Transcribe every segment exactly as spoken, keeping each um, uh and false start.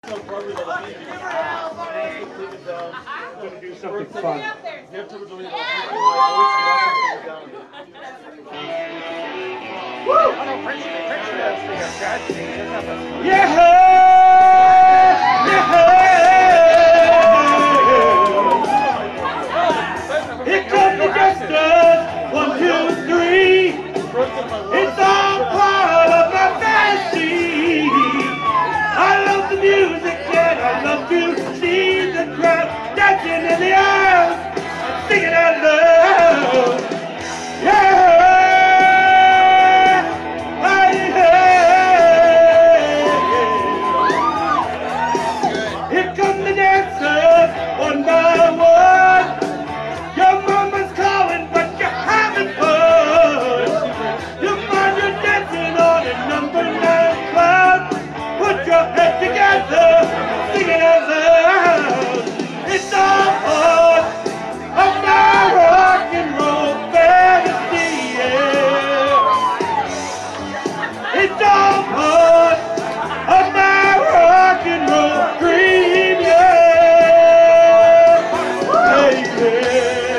Do something fun. Yeah! Yeah! Here comes the gangsters, one, two, three. It's all part of my fantasy. I love the music and I love to see the crowd dancing in the aisles and singing out loud. Yeah! Here come the dancers, one by one. Your mama's calling, but you're having fun. You'll find you're dancing on a number nine cloud. Put your head together, sing it out loud. It's all part of my rock and roll fantasy, yeah. It's all part of my rock and roll dream, yeah. Hey, yeah.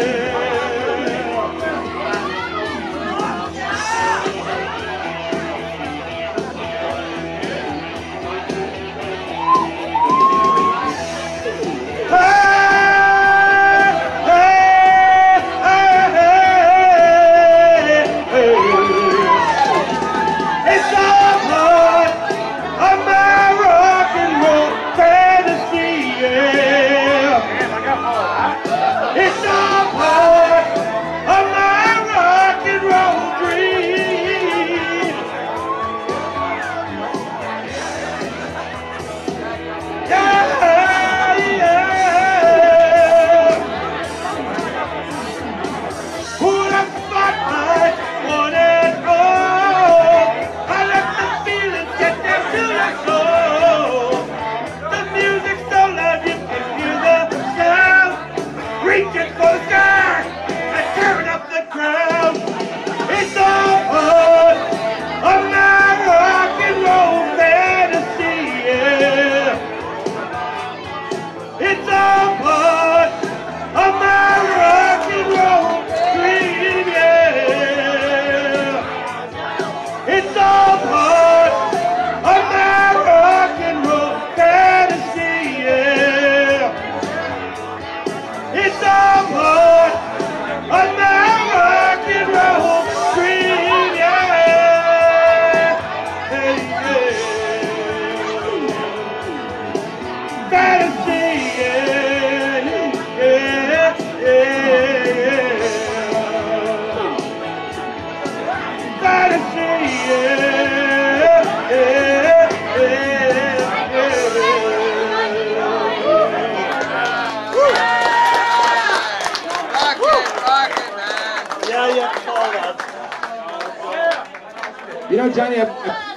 You know, Johnny, I'm,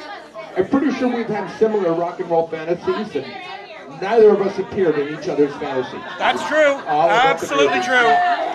I'm pretty sure we've had similar rock and roll fantasies, and neither of us appeared in each other's fantasies. That's true. All Absolutely true.